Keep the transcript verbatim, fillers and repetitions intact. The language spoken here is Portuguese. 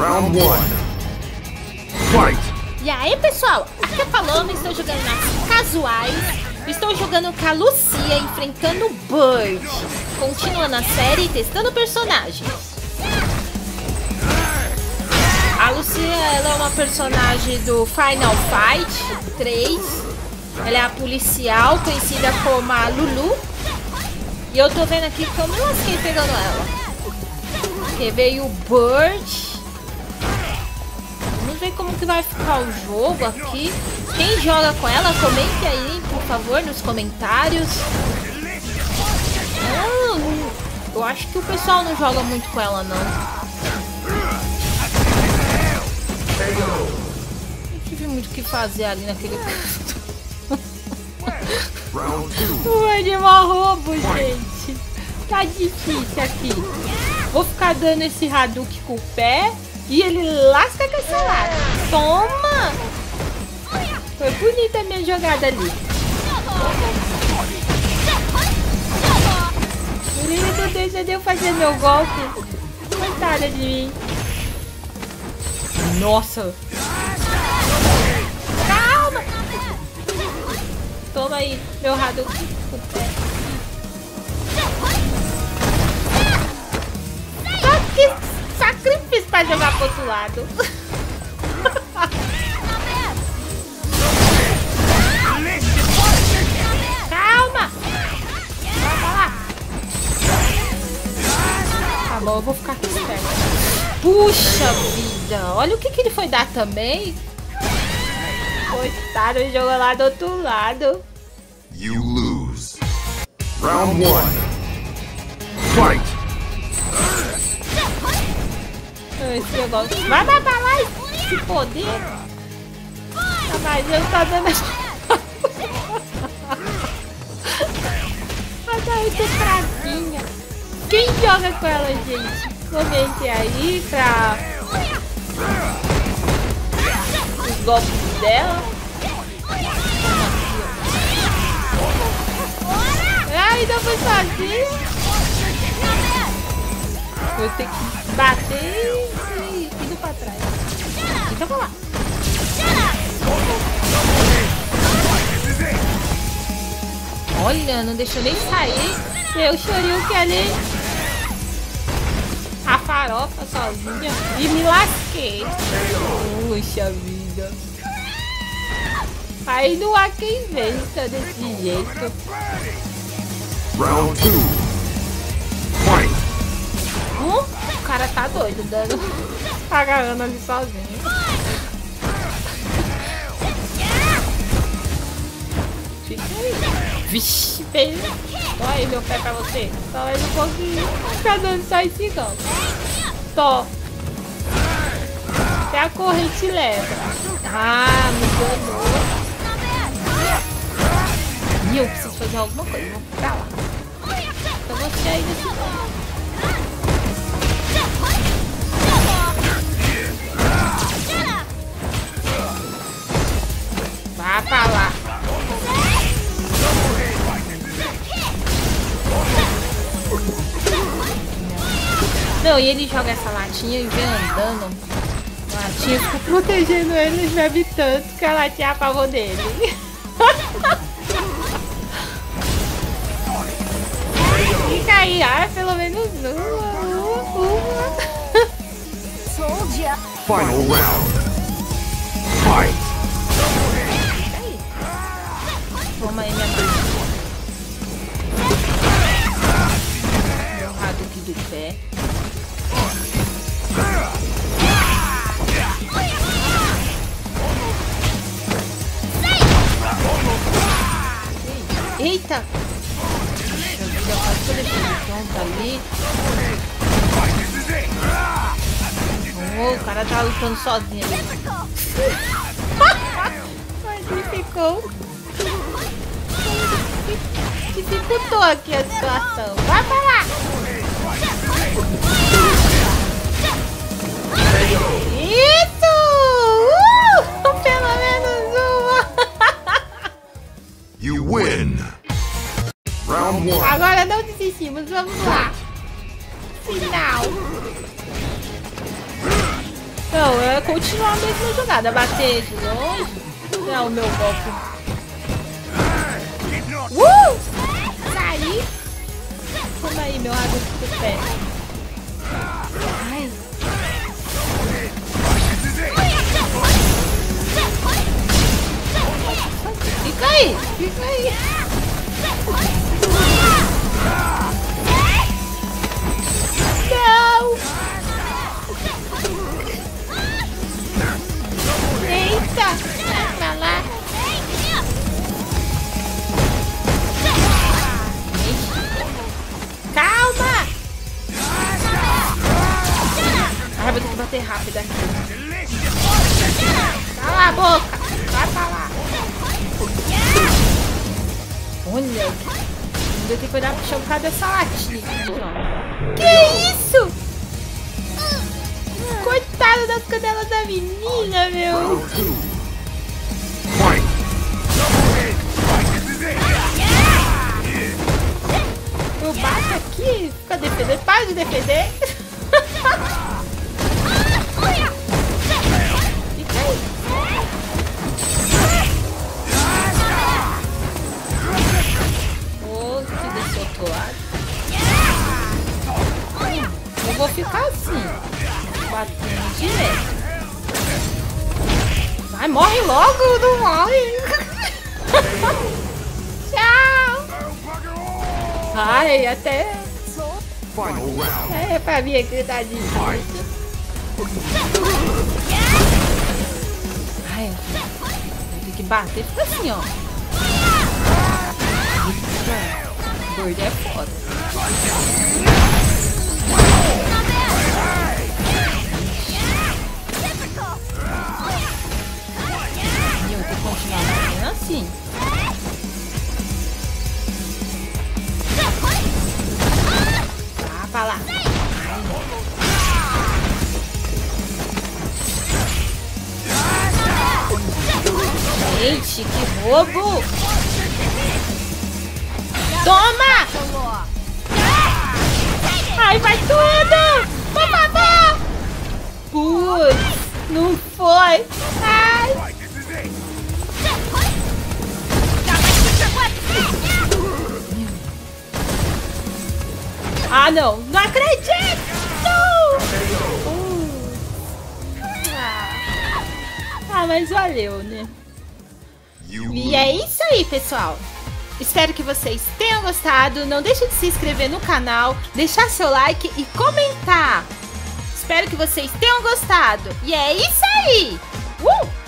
Round one. Fight! E aí, pessoal, aqui é falando, estou jogando nas casuais. Estou jogando com a Lucia, enfrentando o Bird. Continuando a série e testando personagens. A Lucia, ela é uma personagem do Final Fight três. Ela é a policial, conhecida como a Lulu. E eu tô vendo aqui que eu me lasquei pegando ela. Porque veio o Bird. Vamos ver como que vai ficar o jogo aqui. Quem joga com ela, comente aí, por favor, nos comentários. Eu, eu acho que o pessoal não joga muito com ela, não. Não tive muito o que fazer ali naquele canto. O animal roubo, gente. Tá difícil aqui. Vou ficar dando esse Hadouken com o pé e ele lasca com essa lata. Toma! Foi bonita a minha jogada ali. Ele não deixa de eu fazer meu golpe. Coitada de mim. Nossa! Calma! Toma aí, meu Hadouken com o pé. Só que sacrifício pra jogar pro outro lado. Calma! Calma lá. Tá bom, eu vou ficar aqui esperto. Puxa vida! Olha o que, que ele foi dar também. Coitado, ele jogou lá do outro lado. You lose. Round one. Fight! Esse negócio. Vai, vai, vai lá, esse poder. Tá, mas eu tô dando. Ela tá muito fraquinha. Quem joga com ela, gente? Comente aí pra os golpes dela. Ai, não foi sozinha. Vou ter que bater e indo pra trás. Então vamos lá. Olha, não deixou nem sair. Eu chorei que ali. A farofa sozinha. E me lasquei. Puxa vida. Aí não há quem vença desse jeito. Round two. Fight! Hum? O cara tá doido, dando. Tá agarrando ali sozinho. Fica aí. Vixe, beijo. Olha aí meu pé pra você. Só mais um pouquinho. Fica dando só esse golpe. Tô. Até a corrente leva. Ah, me enganou. E eu preciso fazer alguma coisa. Vou pra lá. Então você aí desse lado. Vá pra lá. Não, e ele joga essa latinha e vem andando. A latinha fica protegendo ele, ele bebe tanto que a latinha é a favor dele. Fica aí, ah, pelo menos uma. uma. Final round. Fight! Toma aí minha coisa. Meu Hadouken do pé. Eita! Puxa vida, quase que eu deixei ele pronto ali. Oh, o cara tá lutando sozinho ali. Mas ele ficou. Dificultou aqui a situação. Vai pra lá! Isso! Uh! Pelo menos uma! You win! Round one. Agora não desistimos, vamos lá! Final! Não, é continuar a mesma jogada. Bater de longe. Não, o meu golpe. Uh! Saí. Como aí, meu água do pé. Ai. Fica aí, fica aí. Não. Eita, vai pra lá. Calma. Ah, vou ter que bater rápido aqui. Cala a boca. Vai pra lá. Olha, eu tenho que olhar pro chão por causa dessa latinha. Que isso? Coitada das canelas da menina, meu. Eu bato aqui, fica defendendo, para de defender. Fica aí. Desse outro lado. Eu vou ficar assim, batendo direto. Vai, morre logo, não morre. Tchau. Ai, até. É pra mim aqui, tadinho. Ai, tem que bater, fica assim, ó. Gordo é foda. Eu tenho que continuar batendo assim. Ah, pra lá. Gente, que roubo! Toma! Ai, vai tudo! Por favor! Putz, não foi! Ai! Ah, não! Não acredito! Uh. Ah, mas valeu, né? E é isso aí, pessoal! Espero que vocês tenham gostado. Não deixe de se inscrever no canal, deixar seu like e comentar. Espero que vocês tenham gostado. E é isso aí! Uh!